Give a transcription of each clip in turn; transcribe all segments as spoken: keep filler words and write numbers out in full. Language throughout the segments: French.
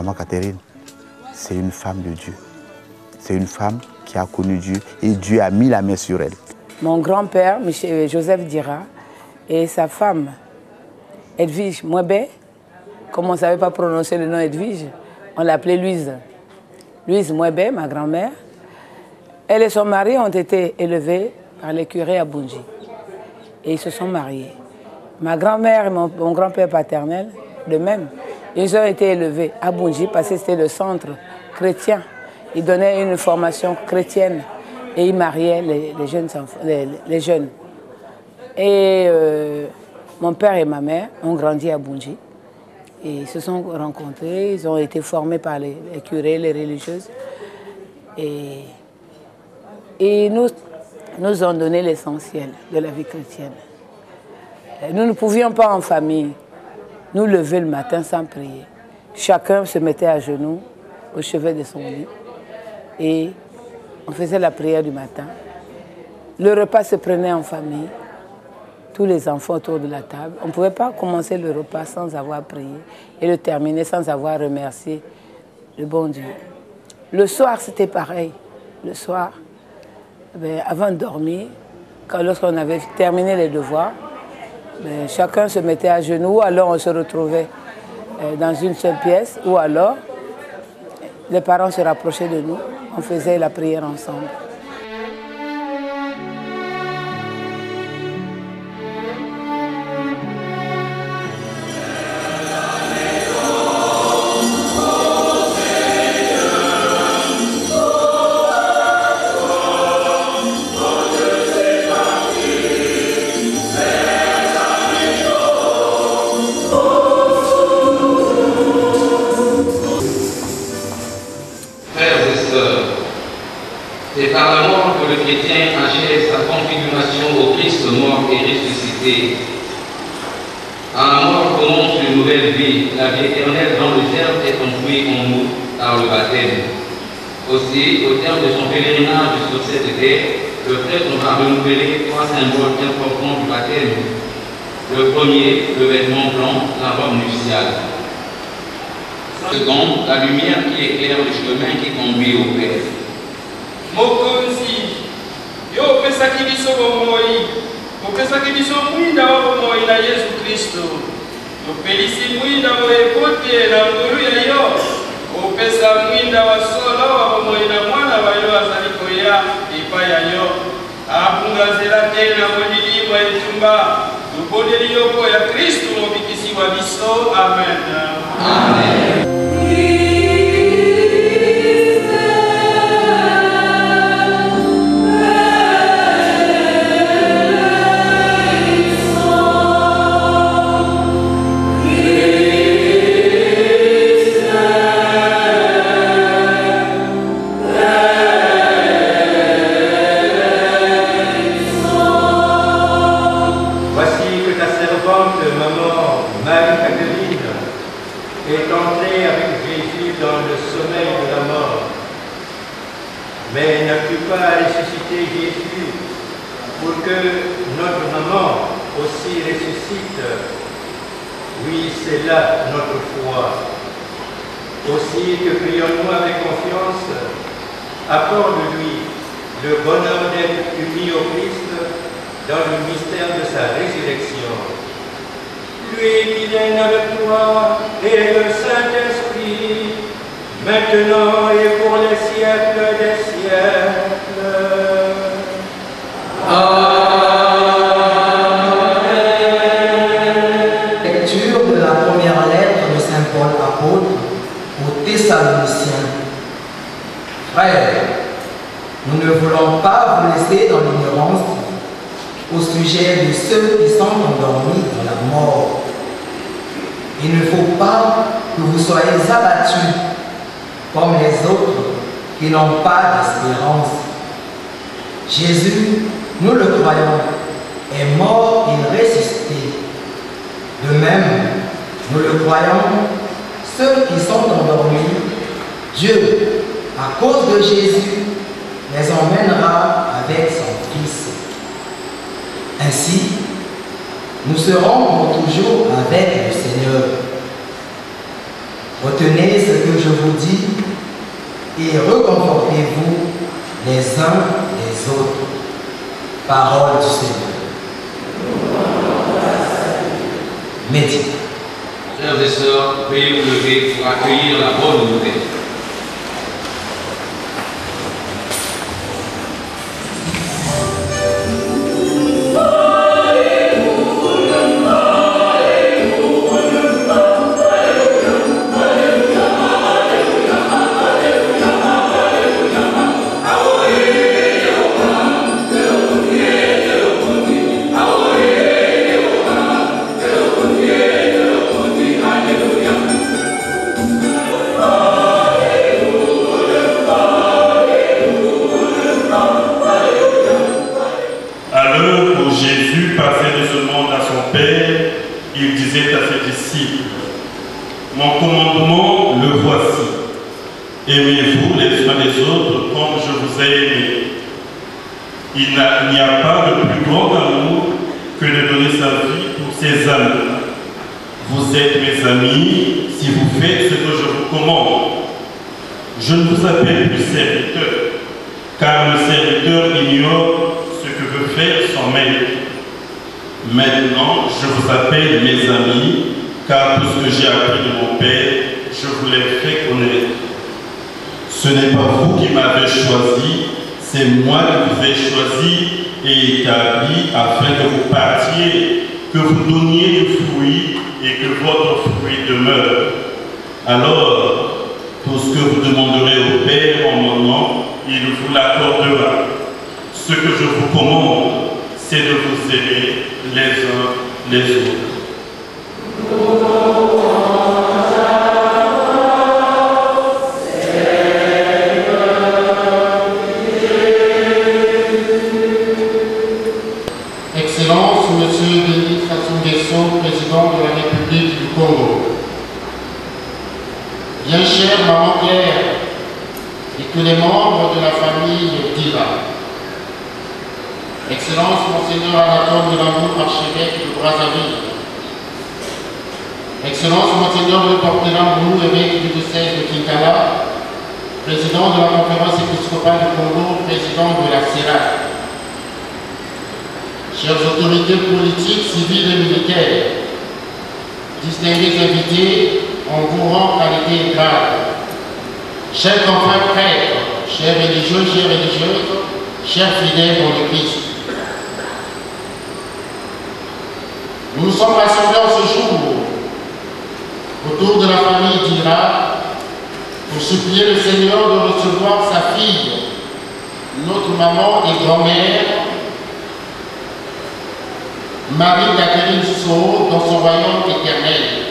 Maman Catherine, c'est une femme de Dieu. C'est une femme qui a connu Dieu et Dieu a mis la main sur elle. Mon grand-père, Joseph Dira, et sa femme, Edwige Mwebe, comme on ne savait pas prononcer le nom Edwige, on l'appelait Louise. Louise Mwebe, ma grand-mère. Elle et son mari ont été élevés par les curés à Bunji. Et ils se sont mariés. Ma grand-mère et mon, mon grand-père paternel, de même, ils ont été élevés à Bunji parce que c'était le centre chrétien. Ils donnaient une formation chrétienne et ils mariaient les, les, jeunes, enfants, les, les jeunes. Et euh, mon père et ma mère ont grandi à Bunji. Et ils se sont rencontrés, ils ont été formés par les, les curés, les religieuses. Et, et nous nous ont donné l'essentiel de la vie chrétienne. Nous ne pouvions pas en famille nous lever le matin sans prier. Chacun se mettait à genoux au chevet de son lit et on faisait la prière du matin. Le repas se prenait en famille, tous les enfants autour de la table. On ne pouvait pas commencer le repas sans avoir prié et le terminer sans avoir remercié le bon Dieu. Le soir, c'était pareil. Le soir, ben, avant de dormir, lorsqu'on avait terminé les devoirs, ben, chacun se mettait à genoux, ou alors on se retrouvait euh, dans une seule pièce, ou alors les parents se rapprochaient de nous, on faisait la prière ensemble. C'est par la mort que le chrétien achève sa configuration au Christ mort et ressuscité. En la mort commence une nouvelle vie, la vie éternelle dont le germe est enfoui en nous par le baptême. Aussi, au terme de son pèlerinage sur cette terre, le prêtre nous a renouvelé trois symboles importants du baptême. Le premier, le vêtement blanc, la robe nuptiale. Le second, la lumière qui éclaire le chemin qui conduit au Père. Mokonzi, yo opesaki biso bomoi, opesaki biso mwinda wa bomoi na Yesu Kristo. Opelisi mwinda wa ekote na ngolu ya yo, opesa mwinda wa solo wa bomoi na mwana wa yo azali koya ipa ya yo. Abungazela te na molili wa etumba, tubodeli yoko ya Kristo mobikisi wa biso. Amen. Amen. est entrée avec Jésus dans le sommeil de la mort. Mais n'as-tu pas ressuscité Jésus pour que notre maman aussi ressuscite? Oui, c'est là notre foi. Aussi te prions-nous avec confiance, accorde-lui le bonheur d'être uni au Christ dans le mystère de sa résurrection. Lui qui règne avec toi et le Saint-Esprit, maintenant et pour les siècles des siècles. Amen. Lecture de la première lettre de Saint Paul apôtre aux Thessaloniciens. Frères, nous ne voulons pas vous laisser dans l'ignorance au sujet de ceux qui sont endormis dans la mort. Il ne faut pas que vous soyez abattus comme les autres qui n'ont pas d'espérance. Jésus, nous le croyons, est mort et ressuscité. De même, nous le croyons, ceux qui sont endormis, Dieu, à cause de Jésus, les emmènera avec son Fils. Ainsi, nous serons pour toujours avec le Seigneur. Retenez ce que je je vous dis, et reconfortez-vous les uns les autres. Parole du Seigneur. Médite. Frères et sœurs, veuillez vous lever pour accueillir la bonne nouvelle. Mon commandement, le voici. Aimez-vous les uns les autres comme je vous ai aimés. Il n'y a pas de plus grand amour que de donner sa vie pour ses amis. Vous êtes mes amis si vous faites ce que je vous commande. Je ne vous appelle plus serviteur, car le serviteur ignore ce que veut faire son maître. Maintenant, je vous appelle mes amis, car tout ce que j'ai appris de mon Père, je vous l'ai fait connaître. Ce n'est pas vous qui m'avez choisi, c'est moi qui vous ai choisi et établi afin que vous partiez, que vous donniez du fruit et que votre fruit demeure. Alors, tout ce que vous demanderez au Père en mon nom, il vous l'accordera. Ce que je vous commande, c'est de vous aimer les uns les autres. Excellence, Monsieur Denis Sassou Nguesso, président de la République du Congo. Bien chère Maman Claire et tous les membres de la famille Dira. Excellence, Monseigneur Anatole Melamour, archevêque de Brazzaville. Excellence, Monseigneur le porte-parole Mou, évêque du diocèse de Kinkala, président de la conférence épiscopale du Congo, président de la C E R A C. Chères autorités politiques, civiles et militaires, distingués invités, en vous rend qualité et grade. Chers confrères prêtres, chers religieux, chères religieuses, chers fidèles dans le Christ. Nous nous sommes rassemblés en ce jour autour de la famille Dira pour supplier le Seigneur de recevoir sa fille, notre maman et grand-mère, Marie-Catherine Soho, dans son royaume éternel.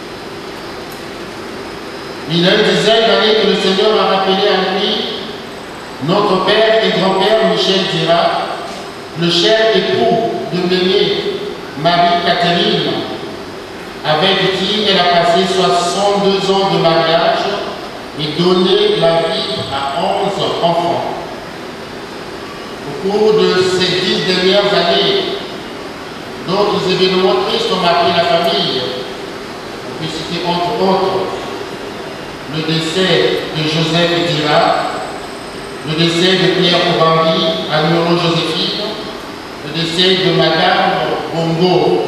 Il a une dizaine d'années que le Seigneur a rappelé à lui notre père et grand-père Michel Dira, le cher époux de l'aînée Marie-Catherine, avec qui elle a passé soixante-deux ans de mariage et donné la vie à onze enfants. Au cours de ces dix dernières années, d'autres événements tristes ont marqué la famille. On peut citer entre autres le décès de Joseph Dira, le décès de Pierre Obangi à Neuro-Joséphine, le décès de Madame Bongo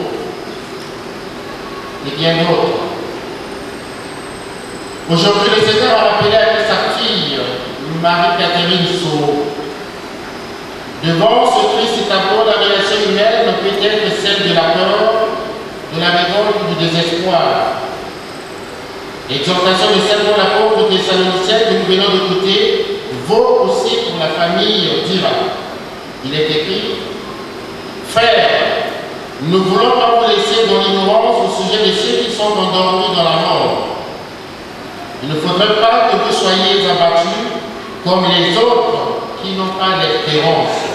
et bien d'autres. Aujourd'hui, le Seigneur a rappelé à sa fille, Marie-Catherine Soho. Devant ce triste tableau, la relation humaine peut être celle de la peur, de la révolte ou du désespoir. L'exhortation de Saint Paul l'apôtre de Thessaloniciens que nous venons d'écouter vaut aussi pour la famille Dira. Il est écrit: Frères, nous ne voulons pas vous laisser dans l'ignorance au sujet de ceux qui sont endormis dans la mort. Il ne faudrait pas que vous soyez abattus comme les autres qui n'ont pas d'espérance.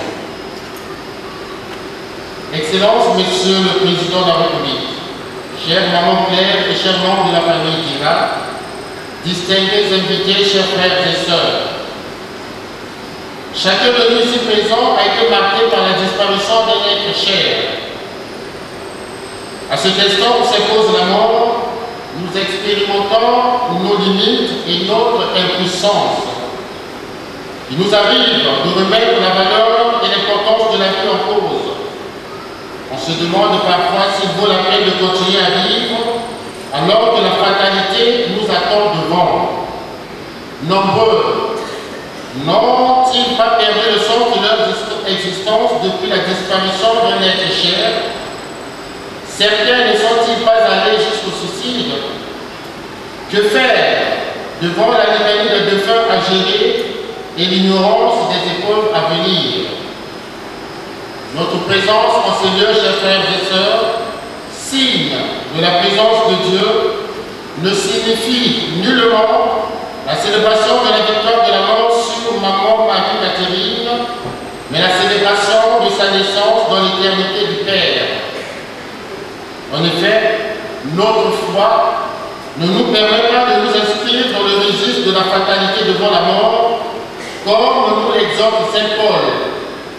Excellence, Monsieur le Président de la République, chère Maman Claire et chers membres de la famille Dira, distingués invités, chers frères et sœurs, chacun de nous ici présent a été marqué par la disparition d'un être cher. À cet instant où s'impose la mort, nous expérimentons nos limites et notre impuissance. Il nous arrive de remettre la valeur et l'importance de la vie en cause. On se demande parfois s'il vaut la peine de continuer à vivre alors que la fatalité nous attend devant. Nombreux n'ont-ils pas perdu le sens de leur existence depuis la disparition d'un être cher? Certains ne sont-ils pas allés jusqu'au suicide? Que faire devant la litanie de défunts à gérer et l'ignorance des épreuves à venir? Notre présence en ces lieux, chers frères et sœurs, signe de la présence de Dieu, ne signifie nullement la célébration de la victoire de la mort sur maman Marie-Catherine, mais la célébration de sa naissance dans l'éternité du Père. En effet, notre foi ne nous permet pas de nous inscrire dans le registre de la fatalité devant la mort, comme nous l'exhorte Saint Paul.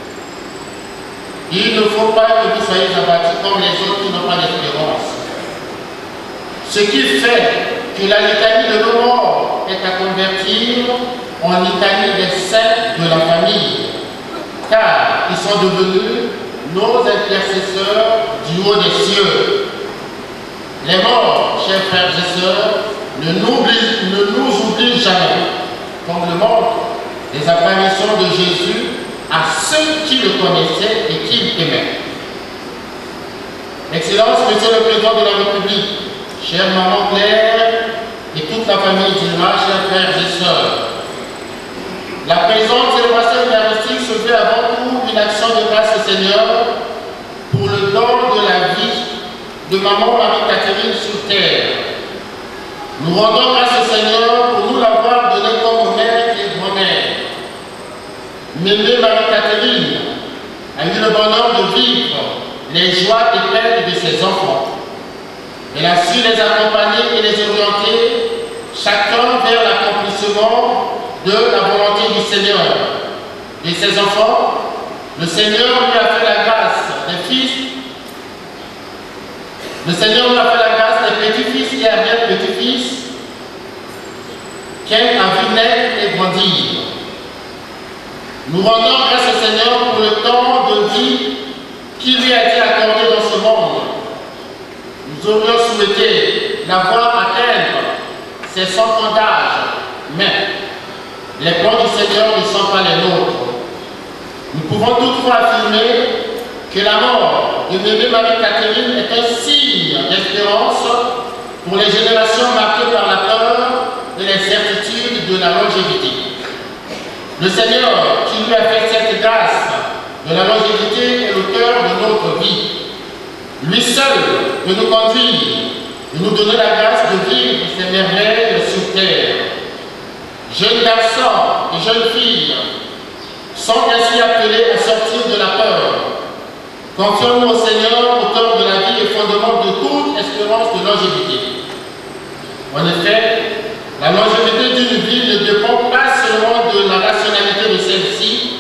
Il ne faut pas que vous soyez abattus comme les autres qui n'ont pas d'espérance. Ce qui fait que la litanie de nos morts est à convertir en litanie des saints de la famille, car ils sont devenus nos intercesseurs du haut des cieux. Les morts, chers frères et sœurs, ne nous, ne nous oublient jamais, comme le montrent les apparitions de Jésus à ceux qui le connaissaient et qui l'aimaient. Excellence, Monsieur le Président de la République, chère Maman Claire et toute la famille d'Ilma, chers frères et sœurs, la présente célébration eucharistique se fait avant tout une action de grâce au Seigneur pour le don de la vie de Maman Marie-Catherine sur terre. Nous rendons grâce au Seigneur pour nous l'avoir donné comme mère et grand-mère. Mémé Marie-Catherine a eu le bonheur de vivre les joies et peines de ses enfants. Elle a su les accompagner et les orienter, chacun vers l'accomplissement de la volonté du Seigneur. Et ses enfants, le Seigneur lui a fait la grâce des fils, le Seigneur lui a fait la grâce des petits-fils et arrière-petits-fils qu'elle a vu naître et grandir. Nous rendons grâce au Seigneur pour le temps de vie qui lui a été accordé dans ce monde. Nous aurions souhaité l'avoir atteindre ses cent ans d'âge, mais les plans du Seigneur ne sont pas les nôtres. Nous pouvons toutefois affirmer que la mort de Mémé Marie-Catherine est un signe d'espérance pour les générations marquées par la peur et les certitudes de la longévité. Le Seigneur, qui lui a fait cette grâce de la longévité, est l'auteur de notre vie. Lui seul peut nous conduire et nous donner la grâce de vivre ces merveilles sur terre. Jeunes garçons et jeunes filles sont ainsi appelés à sortir de la peur. Confions-nous au Seigneur, auteur de la vie et fondement de toute espérance de longévité. En effet, la longévité d'une vie ne dépend pas seulement de la rationalité de celle-ci,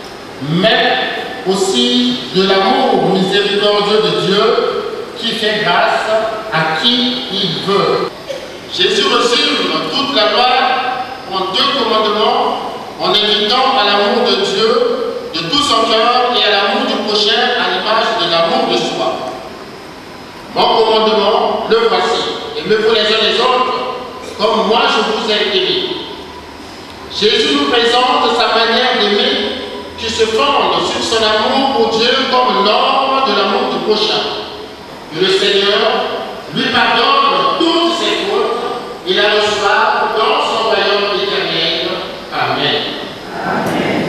mais aussi de l'amour miséricordieux de Dieu qui fait grâce à qui il veut. Jésus résume toute la loi en deux commandements en invitant à l'amour de Dieu de tout son cœur et à l'amour du prochain à l'image de l'amour de soi. Mon commandement, le voici. Aimez-vous les uns les autres comme moi je vous ai aimé. Jésus nous présente sa manière d'aimer qui se fonde sur son amour pour Dieu comme norme de l'amour du prochain. Et le Seigneur lui pardonne toutes ses fautes et la reçoit dans son royaume éternel. Amen. Amen.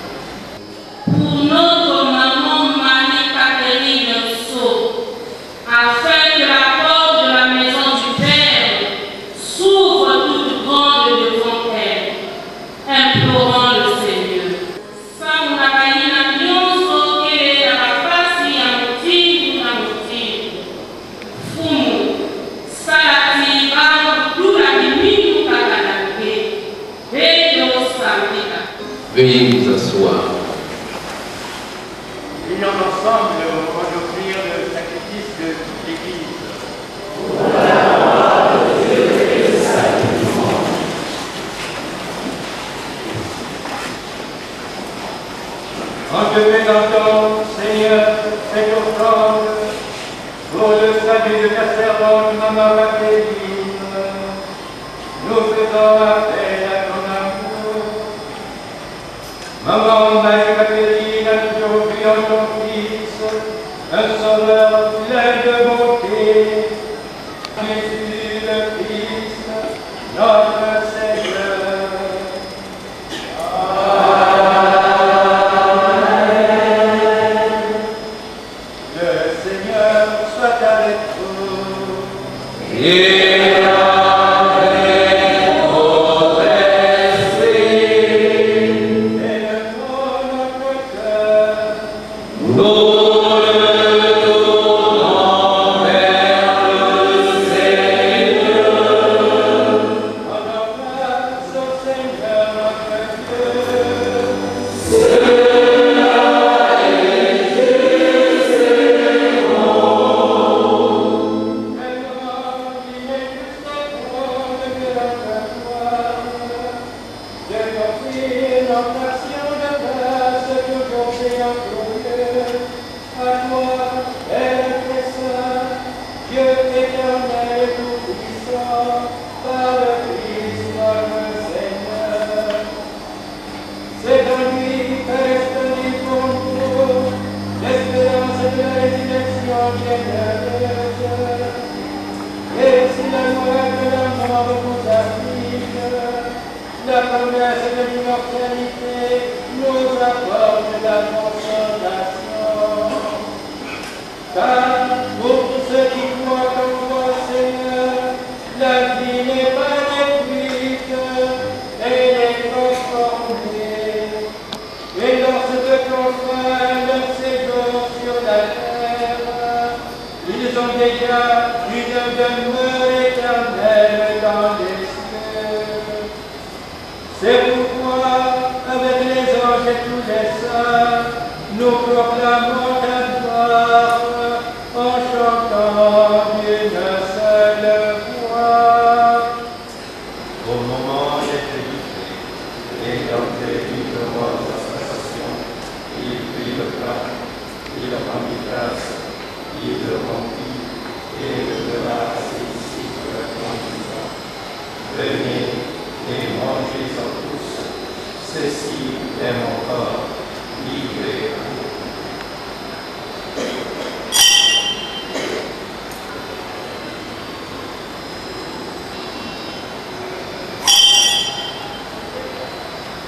Pour notre maman Marie-Catherine Sceaux, afin que la porte de la maison du Père s'ouvre toute grande devant elle, implorant le Seigneur. Sans la caïna nyonso et la face à motif à motif. Fumu, salati à tout la limite à la paix. Veuillez vous asseoir. Prions ensemble avant d'offrir le sacrifice de toute l'Église. En te présentant, Seigneur, cette offrande, pour le salut de ta servante, Maman Catherine, nous faisons appel à ton amour. Maman Marie Catherine a toujours vu en ton Fils un sauveur plein de bonté, Jésus le Christ, notre Seigneur. Amen. Le Seigneur soit avec vous. Et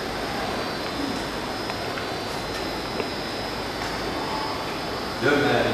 de même,